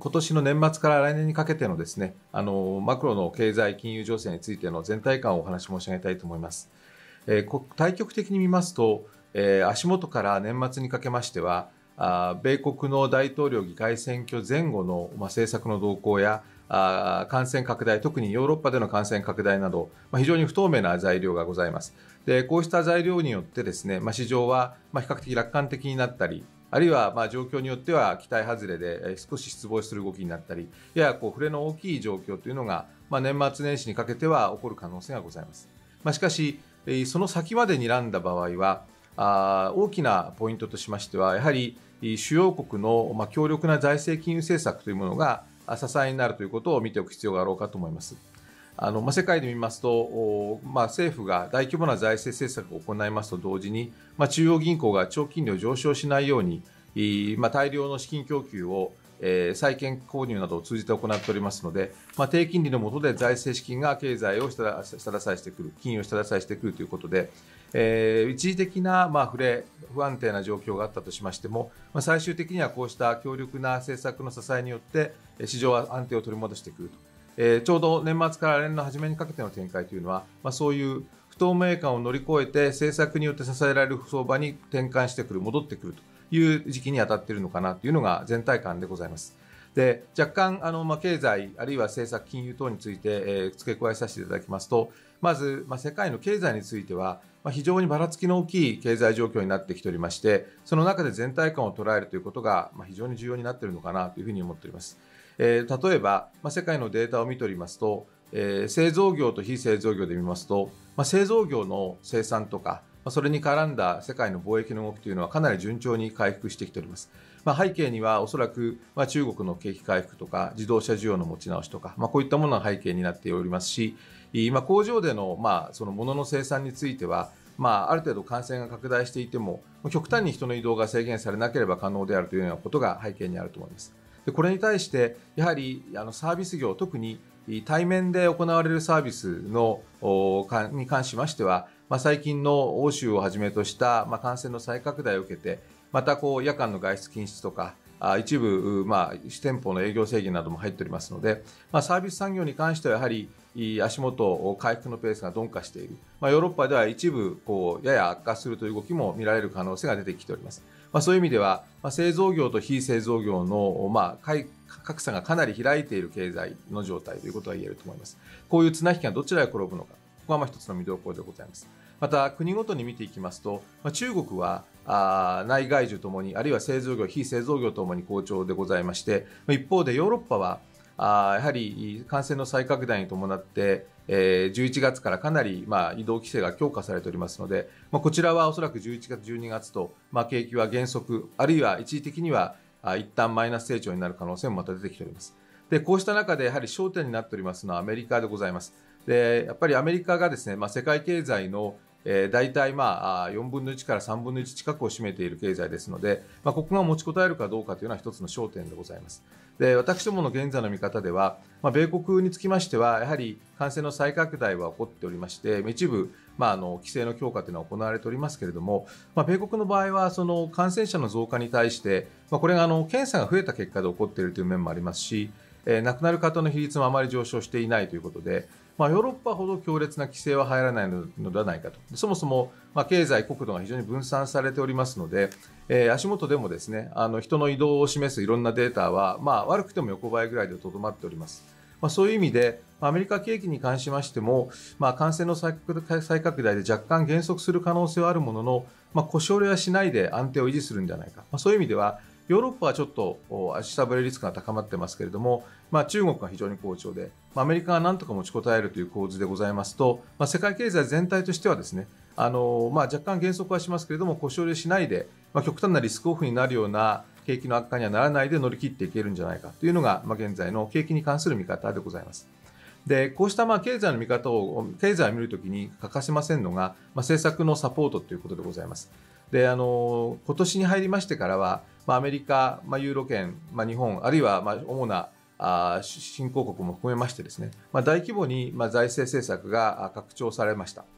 今年の年末から来年にかけてのですね、マクロの経済金融情勢についての全体感をお話し申し上げたいと思います。対極的に見ますと、足元から年末にかけましては、米国の大統領議会選挙前後の政策の動向や感染拡大、特にヨーロッパでの感染拡大など、非常に不透明な材料がございます。で、こうした材料によってですね、市場は比較的楽観的になったり、あるいは状況によっては期待外れで少し失望する動きになったり、やや触れの大きい状況というのが年末年始にかけては起こる可能性がございます。しかし、その先まで睨んだ場合は、大きなポイントとしましては、やはり主要国の強力な財政金融政策というものが支えになるということを見ておく必要があろうかと思います。世界で見ますと、政府が大規模な財政政策を行いますと同時に、中央銀行が長期金利を上昇しないように、大量の資金供給を債券購入などを通じて行っておりますので、低金利の下で財政資金が経済を下支えしてくる、金融を下支えしてくるということで、一時的な不安定な状況があったとしましても、最終的にはこうした強力な政策の支えによって市場は安定を取り戻してくると。ちょうど年末から来年の初めにかけての展開というのは、そういう不透明感を乗り越えて政策によって支えられる相場に転換してくる、戻ってくるという時期に当たっているのかなというのが全体感でございます。で、若干経済あるいは政策金融等について、付け加えさせていただきますと、まず、世界の経済については、非常にばらつきの大きい経済状況になってきておりまして、その中で全体感を捉えるということが、非常に重要になっているのかなというふうに思っております。例えば、世界のデータを見ておりますと、製造業と非製造業で見ますと、製造業の生産とか、それに絡んだ世界の貿易の動きというのはかなり順調に回復してきております。背景にはおそらく中国の景気回復とか自動車需要の持ち直しとか、こういったものが背景になっておりますし、工場でのその物の生産については、ある程度感染が拡大していても極端に人の移動が制限されなければ可能であるというようなことが背景にあると思います。で、これに対してやはりサービス業、特に対面で行われるサービスに関しましては、最近の欧州をはじめとした感染の再拡大を受けて、また夜間の外出禁止とか、一部店舗の営業制限なども入っておりますので、サービス産業に関してはやはり足元回復のペースが鈍化している。ヨーロッパでは一部やや悪化するという動きも見られる可能性が出てきております。そういう意味では、製造業と非製造業の格差がかなり開いている経済の状態ということが言えると思います。こういう綱引きがどちらへ転ぶのか、ここは一つの見どころでございます。また国ごとに見ていきますと、中国は内外需ともに、あるいは製造業、非製造業ともに好調でございまして、一方でヨーロッパはやはり感染の再拡大に伴って11月からかなり移動規制が強化されておりますので、こちらはおそらく11月、12月と景気は減速、あるいは一時的には一旦マイナス成長になる可能性もまた出てきております。で、こうした中でやはり焦点になっておりますのはアメリカでございます。で、やっぱりアメリカがですね、世界経済の大体4分の1から3分の1近くを占めている経済ですので、ここが持ちこたえるかどうかというのは一つの焦点でございます。で、私どもの現在の見方では、米国につきましてはやはり感染の再拡大は起こっておりまして、一部規制の強化というのは行われておりますけれども、米国の場合はその感染者の増加に対して、これが検査が増えた結果で起こっているという面もありますし、亡くなる方の比率もあまり上昇していないということで、ヨーロッパほど強烈な規制は入らないのではないかと。そもそも経済、国土が非常に分散されておりますので、足元でもですね、人の移動を示すいろんなデータは、悪くても横ばいぐらいでとどまっております。そういう意味で、アメリカ景気に関しましても、感染の再拡大で若干減速する可能性はあるものの、腰折れはしないで安定を維持するんじゃないか。そういう意味では、ヨーロッパはちょっと下振れリスクが高まってますけれども、中国が非常に好調で、アメリカがなんとか持ちこたえるという構図でございますと、世界経済全体としてはですね、若干減速はしますけれども、腰折れしないで、極端なリスクオフになるような景気の悪化にはならないで乗り切っていけるんじゃないかというのが、現在の景気に関する見方でございます。で、こうした経済の見方を、経済を見るときに欠かせませんのが、政策のサポートということでございます。で、今年に入りましてからは、アメリカ、ユーロ圏、日本、あるいは主な新興国も含めましてですね、大規模に財政政策が拡張されました。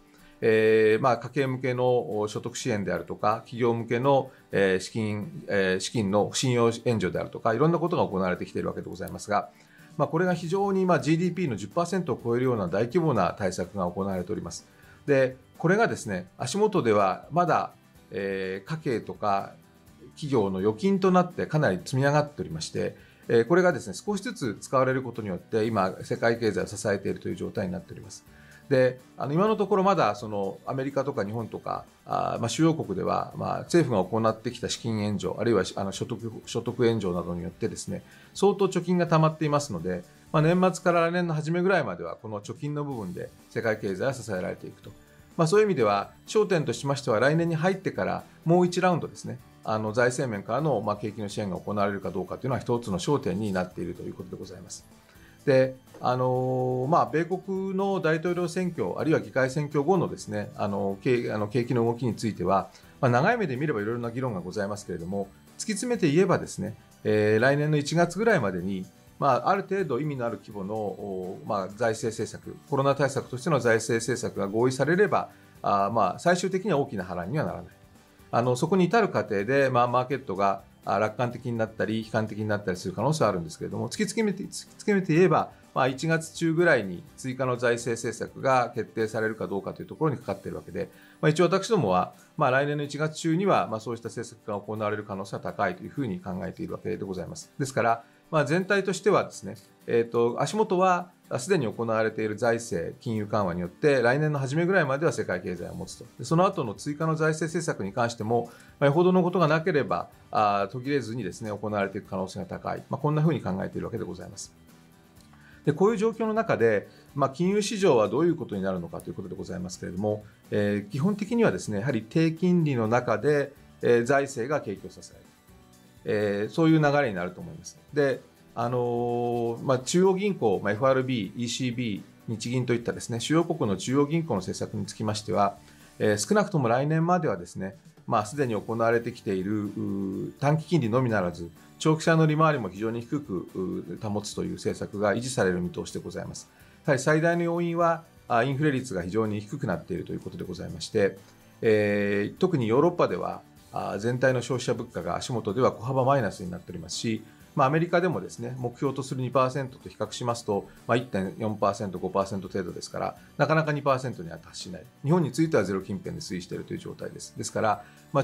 家計向けの所得支援であるとか、企業向けの資金の信用援助であるとか、いろんなことが行われてきているわけでございますが、これが非常にGDP の 10% を超えるような大規模な対策が行われております。で、これがですね、足元ではまだ、家計とか企業の預金となってかなり積み上がっておりまして、これがですね、少しずつ使われることによって、今、世界経済を支えているという状態になっております。で、今のところまだアメリカとか日本とか主要国では、政府が行ってきた資金援助、あるいは所得援助などによってですね、相当貯金が溜まっていますので、年末から来年の初めぐらいまでは、この貯金の部分で世界経済は支えられていくと。そういう意味では、焦点としましては、来年に入ってからもう1ラウンドですね、財政面からの景気の支援が行われるかどうかというのは一つの焦点になっているということでございます。で、米国の大統領選挙、あるいは議会選挙後のですね、景気の動きについては、長い目で見ればいろいろな議論がございますけれども、突き詰めて言えばですね、来年の1月ぐらいまでに、ある程度意味のある規模の、財政政策、コロナ対策としての財政政策が合意されれば、最終的には大きな波乱にはならない。そこに至る過程で、マーケットが楽観的になったり、悲観的になったりする可能性はあるんですけれども、突き詰めて言えば、1月中ぐらいに追加の財政政策が決定されるかどうかというところにかかっているわけで、一応私どもは、来年の1月中には、そうした政策が行われる可能性は高いというふうに考えているわけでございます。ですから、全体としてはですね、足元はすでに行われている財政、金融緩和によって、来年の初めぐらいまでは世界経済を持つと。その後の追加の財政政策に関しても、よほどのことがなければ、途切れずにですね、行われていく可能性が高い。こんなふうに考えているわけでございます。で、こういう状況の中で、金融市場はどういうことになるのかということでございますけれども、基本的にはですね、やはり低金利の中で、財政が景気を支える、そういう流れになると思います。で、中央銀行、FRB、ECB、日銀といったですね、主要国の中央銀行の政策につきましては、少なくとも来年まではですね、すでに行われてきている短期金利のみならず、長期債の利回りも非常に低く保つという政策が維持される見通しでございます。やはり最大の要因は、インフレ率が非常に低くなっているということでございまして、特にヨーロッパでは、全体の消費者物価が足元では小幅マイナスになっておりますし、アメリカでもですね、目標とする 2% と比較しますと、1.4%、5% 程度ですから、なかなか 2% には達しない。日本についてはゼロ近辺で推移しているという状態です。ですから、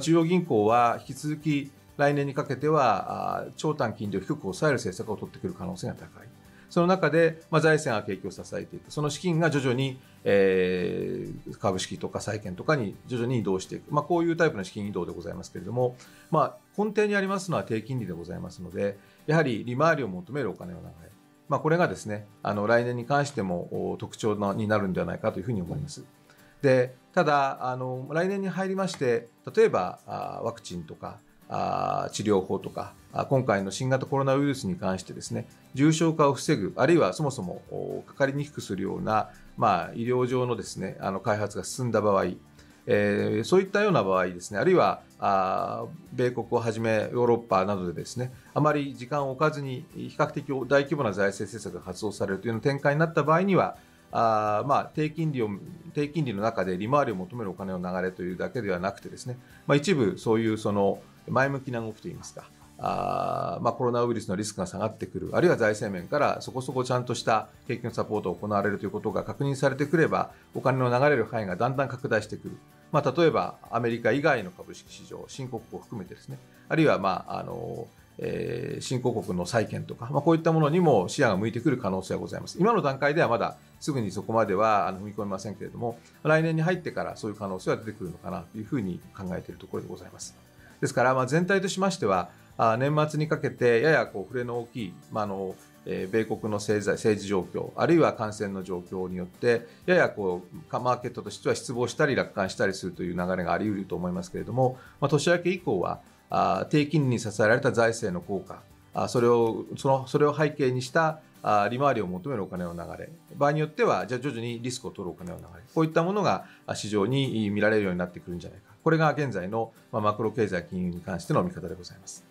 中央銀行は引き続き来年にかけては、長短金利を低く抑える政策を取ってくる可能性が高い。その中で、財政が景気を支えていく。その資金が徐々に、株式とか債券とかに徐々に移動していく。こういうタイプの資金移動でございますけれども、根底にありますのは低金利でございますので、やはり利回りを求めるお金の流れ。これがですね、来年に関しても特徴になるんではないかというふうに思います。で、ただ、来年に入りまして、例えばワクチンとか、治療法とか、今回の新型コロナウイルスに関してですね、重症化を防ぐ、あるいはそもそもかかりにくくするような、医療上のですね、開発が進んだ場合、そういったような場合ですね、あるいは米国をはじめヨーロッパなどでですね、あまり時間を置かずに比較的大規模な財政政策が発動されるというような展開になった場合には、低金利の中で利回りを求めるお金の流れというだけではなくてですね、一部そういう前向きな動きといいますか、コロナウイルスのリスクが下がってくる、あるいは財政面からそこそこちゃんとした景気のサポートが行われるということが確認されてくれば、お金の流れる範囲がだんだん拡大してくる。例えばアメリカ以外の株式市場、新興国を含めてですね、あるいは新興国の債券とか、こういったものにも視野が向いてくる可能性はございます。今の段階ではまだすぐにそこまでは踏み込めませんけれども、来年に入ってからそういう可能性は出てくるのかなというふうに考えているところでございます。ですから、全体としましては、年末にかけてやや触れの大きい、米国の政治状況、あるいは感染の状況によって、ややマーケットとしては失望したり楽観したりするという流れがあり得ると思いますけれども、年明け以降は、低金利に支えられた財政の効果、それを背景にした利回りを求めるお金の流れ、場合によっては徐々にリスクを取るお金の流れ、こういったものが市場に見られるようになってくるんじゃないか。これが現在のマクロ経済金融に関しての見方でございます。